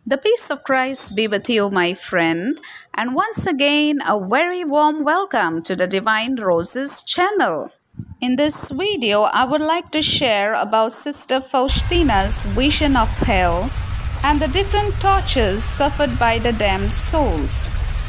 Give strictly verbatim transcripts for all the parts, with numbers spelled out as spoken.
The peace of Christ be with you, my friend, and once again, a very warm welcome to the Divine Roses channel. In this video, I would like to share about Sister Faustina's vision of hell and the different tortures suffered by the damned souls.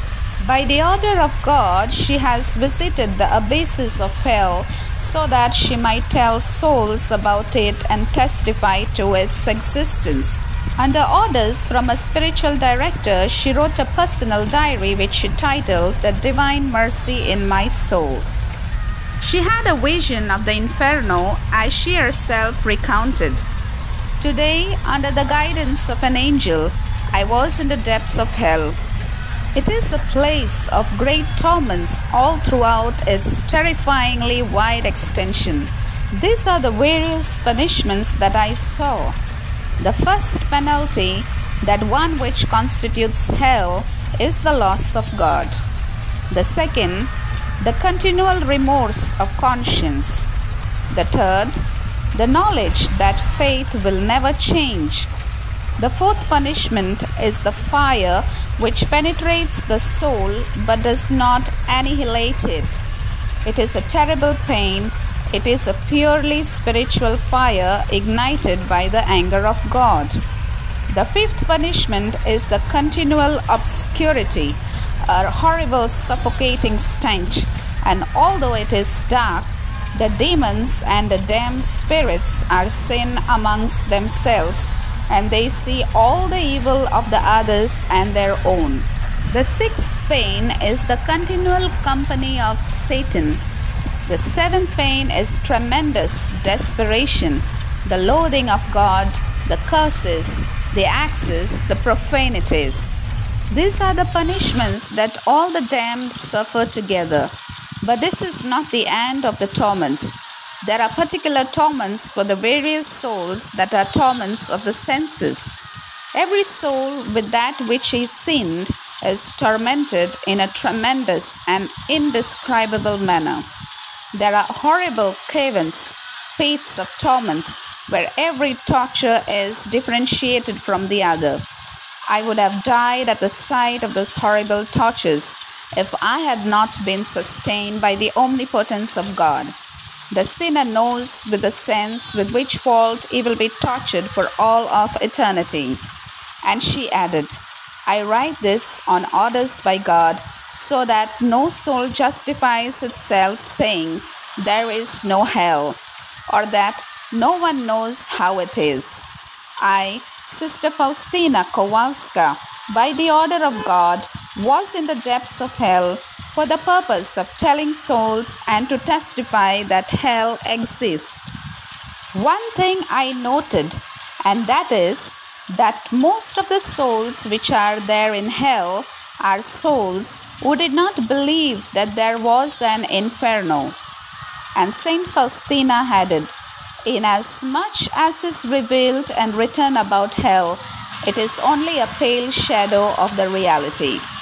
By the order of God, she has visited the abysses of hell so that she might tell souls about it and testify to its existence. Under orders from a spiritual director, she wrote a personal diary which she titled The Divine Mercy in My Soul. She had a vision of the inferno as she herself recounted. Today, under the guidance of an angel, I was in the depths of hell. It is a place of great torments all throughout its terrifyingly wide extension. These are the various punishments that I saw. The first penalty, that one which constitutes hell, is the loss of God. The second, the continual remorse of conscience. The third, the knowledge that faith will never change. The fourth punishment is the fire which penetrates the soul but does not annihilate it. It is a terrible pain. It is a purely spiritual fire ignited by the anger of God. The fifth punishment is the continual obscurity, a horrible suffocating stench, and although it is dark, the demons and the damned spirits are sin amongst themselves, and they see all the evil of the others and their own. The sixth pain is the continual company of Satan. The seventh pain is tremendous desperation, the loathing of God, the curses, the axes, the profanities. These are the punishments that all the damned suffer together. But this is not the end of the torments. There are particular torments for the various souls that are torments of the senses. Every soul with that which is sinned is tormented in a tremendous and indescribable manner. There are horrible caverns, pits of torments, where every torture is differentiated from the other. I would have died at the sight of those horrible tortures if I had not been sustained by the omnipotence of God. The sinner knows with the sense with which fault he will be tortured for all of eternity. And she added, I write this on orders by God, so that no soul justifies itself saying, there is no hell, or that no one knows how it is. I, Sister Faustina Kowalska, by the order of God, was in the depths of hell for the purpose of telling souls and to testify that hell exists. One thing I noted, and that is that most of the souls which are there in hell are souls who did not believe that there was an inferno. And Saint Faustina added, inasmuch as is revealed and written about hell, it is only a pale shadow of the reality.